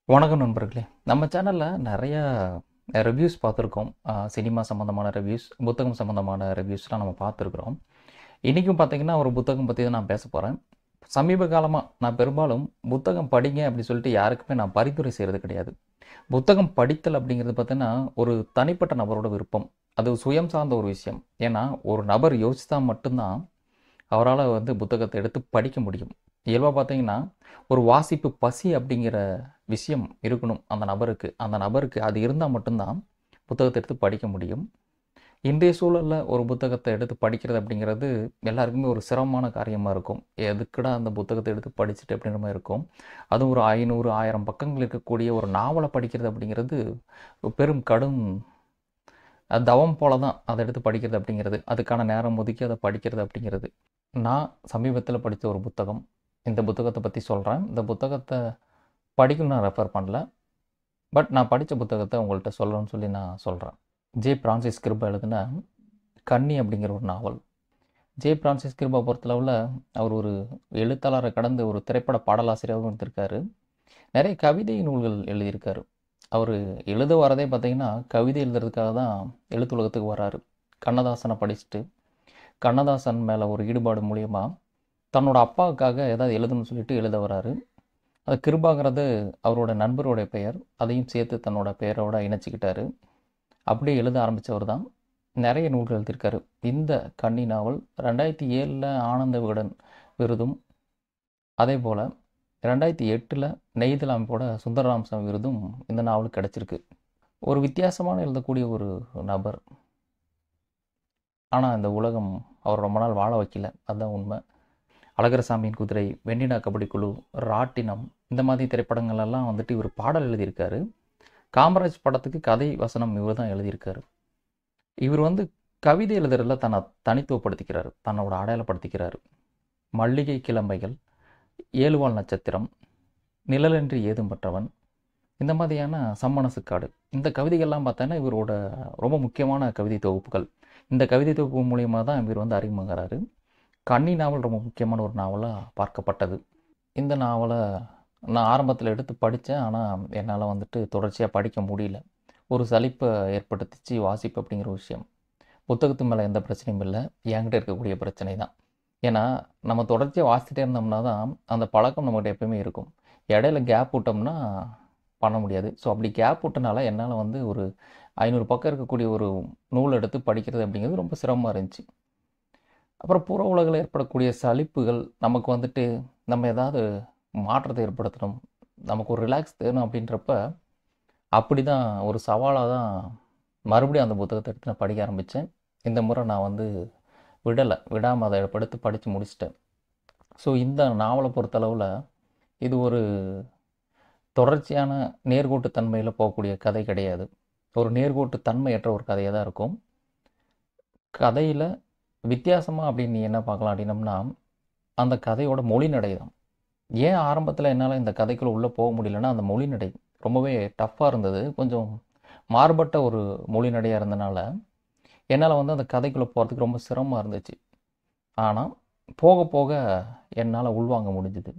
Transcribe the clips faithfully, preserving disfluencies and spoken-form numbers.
வணக்கம் நண்பர்களே. நம்ம சேனல்ல நெறைய ரிவ்யூஸ் பார்த்துருக்கோம். அ சினிமா சம்மந்தமான ரிவ்யூஸ், புத்தகம் சம்மந்தமான ரிவ்யூஸ்லாம் நம்ம பார்த்துருக்குறோம். இன்னைக்கும் பார்த்தீங்கன்னா, ஒரு புத்தகம் பத்தி தான் நான் பேசப் போறேன். சமீப காலமா நான் பெரும்பாலும் புத்தகம் படிங்க அப்படின்னு சொல்லிட்டு யாருக்குமே நான் பரிந்துரை செய்றது கிடையாது. புத்தகம் படித்தல் அப்படிங்கிறது பார்த்தீங்கன்னா, ஒரு தனிப்பட்ட நபரோட விருப்பம். அது சுயம் சார்ந்த ஒரு விஷயம். ஏன்னா, ஒரு நபர் யோசித்தா மட்டும் தான் அவரால வந்து புத்தகத்த எடுத்து படிக்க முடியும். இயல்பா பார்த்தீங்கன்னா, ஒரு வாசிப்பு பசி அப்படிங்கிற விஷயம் இருக்கணும் அந்த நபருக்கு. அந்த நபருக்கு அது இருந்தா மட்டும் தான் புத்தகத்த எடுத்து படிக்க முடியும். இன்றைய சூழல்ல ஒரு புத்தகத்த எடுத்து படிக்கிறது அப்படிங்கிறது எல்லாருக்குமே ஒரு சிரமமான காரியமா இருக்கும். எதுக்குடா அந்த புத்தகத்த எடுத்து படிச்சுட்டு அப்படின்ற மாரி இருக்கும். அதுவும் ஒரு ஐநூறு, ஆயிரம் பக்கங்கள் இருக்கக்கூடிய ஒரு நாவல படிக்கிறது அப்படிங்கிறது பெரும் கடும் அது தவம் போல தான் அத எடுத்து படிக்கிறது அப்படிங்கிறது. அதுக்கான நேரம் ஒதுக்கி அத படிக்கிறது அப்படிங்கிறது. நான் சமீபத்தில படித்த ஒரு புத்தகம். இந்த புத்தகத்த பத்தி சொல்றேன். இந்த புத்தகத்த படிக்கணும்னு நான் ரெஃபர் பண்ணல. பட் நான் படிச்ச புத்தகத்த உங்கள்ட்ட சொல்லணும்னு சொல்லி நான் சொல்றேன். ஜே. பிரான்சிஸ் கிருபா எழுதின கன்னி அப்படிங்கிற ஒரு நாவல். ஜே. பிரான்சிஸ் கிருபா பொறுத்தளவுல அவர் ஒரு எழுத்தாளர கடந்து ஒரு திரைப்பட பாடலாசிரியராவும் இருந்திருக்காரு. நெறைய கவிதை நூல்கள் எழுதியிருக்காரு. அவரு எழுத வரதே பார்த்தீங்கன்னா, கவிதை எழுதுறதுக்காக தான் எழுத்துலகத்துக்கு வராரு. கண்ணதாசன படிச்சுட்டு, கண்ணதாசன் மேல ஒரு ஈடுபாடு மூலியமா, தன்னோட அப்பாவுக்காக ஏதாவது எழுதணும்னு சொல்லிட்டு எழுத வராரு. அது கிருபாங்கிறது அவரோட நண்பருடைய பெயர். அதையும் சேர்த்து தன்னோட பெயரோட இணைச்சுக்கிட்டாரு. அப்படியே எழுத ஆரம்பிச்சவர் தான். நெறைய நூல்கள் எழுதியிருக்காரு. இந்த கன்னி நாவல் இரண்டாயிரத்து ஏழுல ஆனந்த விகடன் விருதும், அதேபோல இரண்டாயிரத்து எட்டுல நெய்தல் அமைப்போட சுந்தர ராமசாமி விருதும் இந்த நாவலுக்கு கிடைச்சிருக்கு. ஒரு வித்தியாசமான எழுதக்கூடிய ஒரு நபர். ஆனா, இந்த உலகம் அவர ரொம்ப நாள் வாழ வைக்கல. அதான் உண்ம. அழகர்சாமியின் குதிரை, வெண்ணிலா கபடிக்குழு, ராட்டினம் இந்த மாதிரி திரைப்படங்கள் எல்லாம் வந்துட்டு இவர் பாடல் எழுதியிருக்காரு. காமராஜ் படத்துக்கு கதை, வசனம் இவர் தான் எழுதியிருக்காரு. இவர் வந்து கவிதை எழுதுறதுல தன்னை தனித்துவப்படுத்திக்கிறாரு. தன்னோட அடையாளப்படுத்திக்கிறாரு. மல்லிகை கிழமைகள், ஏழுவால் நட்சத்திரம், நிழலின்றி ஏதும்பற்றவன் இந்த மாதிரியான சம்மனசுக்காடு. இந்த கவிதைகள்லாம் பார்த்தோன்னா இவரோட ரொம்ப முக்கியமான கவிதை தொகுப்புகள். இந்த கவிதை தொகுப்பு மூலியமா தான் இவர் வந்து அறிமுகமாகுறாரு. கன்னி நாவல் ரொம்ப முக்கியமான ஒரு நாவலா பார்க்கப்பட்டது. இந்த நாவல நான் ஆரம்பத்தில எடுத்து படிச்சேன். ஆனா, என்னால வந்துட்டு தொடர்ச்சியா படிக்க முடியல. ஒரு சலிப்ப ஏற்படுத்துச்சு வாசிப்பு அப்படிங்கிற விஷயம். புத்தகத்து மேல எந்த பிரச்சனையும் இல்ல. என்கிட்ட இருக்கக்கூடிய பிரச்சனை தான். ஏன்னா, நம்ம தொடர்ச்சியா வாசிச்சுட்டே இருந்தோம்னா தான், அந்த பழக்கம் நம்மகிட்ட எப்பவுமே இருக்கும். இடையில கேப் விட்டோம்னா பண்ண முடியாது. ஸோ, அப்படி கேப் விட்டனால என்னால வந்து ஒரு ஐநூறு பக்கம் இருக்கக்கூடிய ஒரு நூல் எடுத்து படிக்கிறது அப்படிங்கிறது ரொம்ப சிரமமா இருந்துச்சு. அப்புறம் புற உலகில ஏற்படக்கூடிய சலிப்புகள், நமக்கு வந்துட்டு நம்ம ஏதாவது மாற்றத்தை ஏற்படுத்தணும். நமக்கு ஒரு ரிலாக்ஸ் வேணும் அப்படின்றப்ப, அப்படிதான் ஒரு சவாலா தான் மறுபடியும் அந்த புத்தகத்த எடுத்து நான் படிக்க ஆரம்பிச்சேன். இந்த முறை நான் வந்து விடல. விடாம அத எடுத்து படிச்சு முடிச்சுட்டேன். ஸோ, இந்த நாவல பொறுத்தளவுல, இது ஒரு தொடர்ச்சியான நேர்கோட்டு தன்மையில போகக்கூடிய கதை கிடையாது. ஒரு நேர்கோட்டு தன்மையற்ற ஒரு கதையா தான் இருக்கும். கதையில வித்தியாசமா அப்படின்னு நீ என்ன பார்க்கலாம் அப்படின்னம்னா, அந்த கதையோட மொழிநடை தான். ஏன் ஆரம்பத்தில என்னால இந்த கதைக்குள்ள உள்ள போக முடியலன்னா, அந்த மொழிநடை ரொம்பவே டஃப்பா இருந்தது. கொஞ்சம் மாறுபட்ட ஒரு மொழிநடையா இருந்தனால, என்னால வந்து அந்த கதைக்குள்ள போறதுக்கு ரொம்ப சிரமமா இருந்துச்சு. ஆனா, போக போக என்னால உள்வாங்க முடிஞ்சது.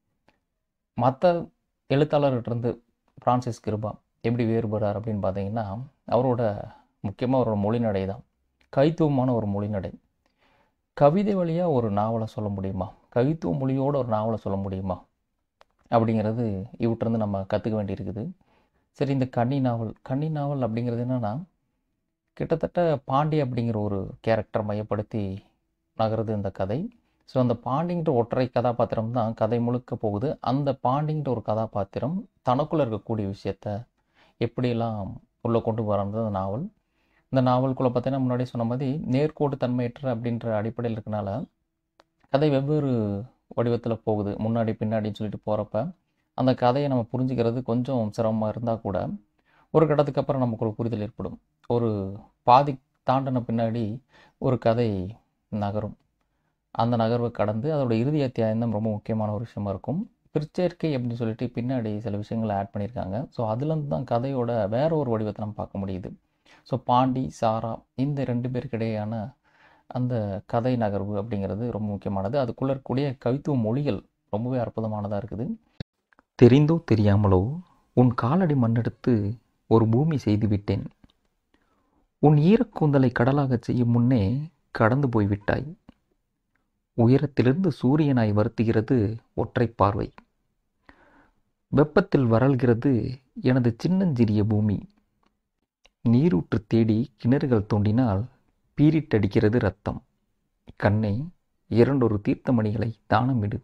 மத்த எழுத்தாளர்கிட்டருந்து பிரான்சிஸ் கிருபா எப்படி வேறுபடுறார் அப்படின்னு பார்த்தீங்கன்னா, அவரோட முக்கியமா அவரோட மொழிநடை தான். கவித்துவமான ஒரு மொழிநடை. கவிதை வழியா ஒரு நாவல சொல்ல முடியுமா? கவித்துவ மொழியோட ஒரு நாவல சொல்ல முடியுமா? அப்படிங்கிறது இவர்ட்டருந்து நம்ம கத்துக்க வேண்டியிருக்குது. சரி, இந்த கன்னி நாவல். கன்னி நாவல் அப்படிங்கிறது என்னன்னா, கிட்டத்தட்ட பாண்டி அப்படிங்கிற ஒரு கேரக்டர மையப்படுத்தி நகருது இந்த கதை. ஸோ, அந்த பாண்டிங்கிற ஒற்றை கதாபாத்திரம் தான் கதை முழுக்க போகுது. அந்த பாண்டிங்கிற ஒரு கதாபாத்திரம் தனக்குள்ள இருக்கக்கூடிய விஷயத்த எப்படியெல்லாம் உள்ள கொண்டு வரான்றது அந்த நாவல். இந்த நாவலுக்குள்ள பார்த்தீங்கன்னா, முன்னாடியே சொன்ன மாரி நேர்கோட்டு தன்மையற்ற அப்படின்ற அடிப்படையில இருக்கனால, கதை வெவ்வேறு வடிவத்தில போகுது. முன்னாடி, பின்னாடின்னு சொல்லிட்டு போறப்ப, அந்த கதைய நம்ம புரிஞ்சுக்கிறது கொஞ்சம் சிரமமா இருந்தா கூட, ஒரு கட்டத்துக்கு அப்புறம் நமக்கு ஒரு புரிதல் ஏற்படும். ஒரு பாதி தாண்டுன பின்னாடி ஒரு கதை நகரும். அந்த நகர்வ கடந்து அதோட இறுதி அத்தியாயம் தான் ரொம்ப முக்கியமான ஒரு விஷயமா இருக்கும். பிற்சேர்க்கை அப்படின்னு சொல்லிட்டு பின்னாடி சில விஷயங்கள ஆட் பண்ணியிருக்காங்க. ஸோ, அதுலருந்து தான் கதையோட வேற ஒரு வடிவத்த நம்ம பார்க்க முடியுது. ஸோ, பாண்டி, சாரா இந்த ரெண்டு பேருக்கு இடையேயான அந்த கதை நகர்வு அப்படிங்கிறது ரொம்ப முக்கியமானது. அதுக்குள்ள இருக்கக்கூடிய கவித்துவ மொழிகள் ரொம்பவே அற்புதமானதா இருக்குது. தெரிந்தோ தெரியாமலோ உன் காலடி மண்ணெடுத்து ஒரு பூமி செய்து விட்டேன். உன் ஈரக்கூந்தலை கடலாகச் செய்யும் முன்னே கடந்து போய்விட்டாய். உயரத்திலிருந்து சூரியனாய் வருத்துகிறது ஒற்றை பார்வை. வெப்பத்தில் வறள்கிறது எனது சின்னஞ்சிறிய பூமி. நீரூற்று தேடி கிணறுகள் தோண்டினால் பீரிட்டடிக்கிறது ரத்தம். கண்ணே, இரண்டொரு தீர்த்தமணிகளை தானமிடு.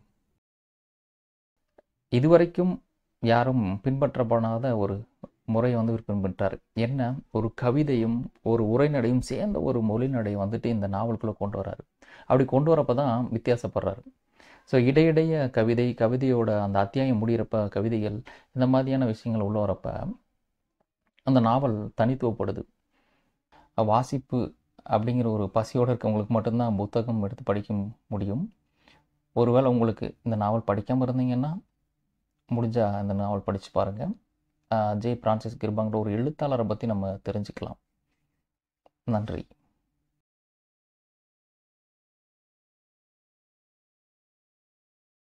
இதுவரைக்கும் யாரும் பின்பற்றப்படாத ஒரு முறை வந்து இவர் பின்பற்றார். என்ன, ஒரு கவிதையும் ஒரு உரைநடையும் சேர்ந்த ஒரு மொழிநடை வந்துட்டு இந்த நாவலுக்குள்ளே கொண்டு வர்றாரு. அப்படி கொண்டு வரப்போ தான் வித்தியாசப்படுறாரு. ஸோ இடையிடைய கவிதை, கவிதையோட அந்த அத்தியாயம் முடிகிறப்ப கவிதைகள், இந்த மாதிரியான விஷயங்கள் உள்ள வரப்ப அந்த நாவல் தனித்துவப்படுது. வாசிப்பு அப்படிங்கிற ஒரு பசியோடு இருக்கவங்களுக்கு மட்டும்தான் புத்தகம் எடுத்து படிக்க முடியும். ஒருவேளை உங்களுக்கு இந்த நாவல் படிக்காமல் இருந்தீங்கன்னா முடிஞ்சால் அந்த நாவல் படித்து பாருங்கள். ஜே பிரான்சிஸ் கிருபாங்கிற ஒரு எழுத்தாளரை பற்றி நம்ம தெரிஞ்சுக்கலாம். நன்றி.